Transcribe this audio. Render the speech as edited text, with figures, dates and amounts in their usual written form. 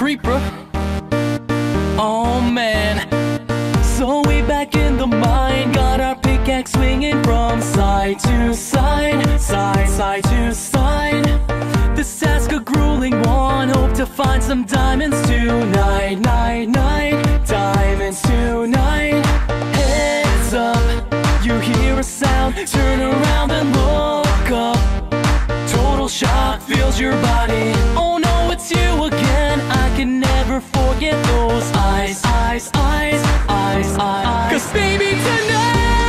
creeper. Oh man. So we back in the mine, got our pickaxe swinging from side to side, side to side. This task a grueling one, hope to find some diamonds tonight, diamonds tonight. Heads up, you hear a sound, turn around and look up. Total shock fills your body, oh no, it's you again. I can never forget those eyes. 'Cause baby tonight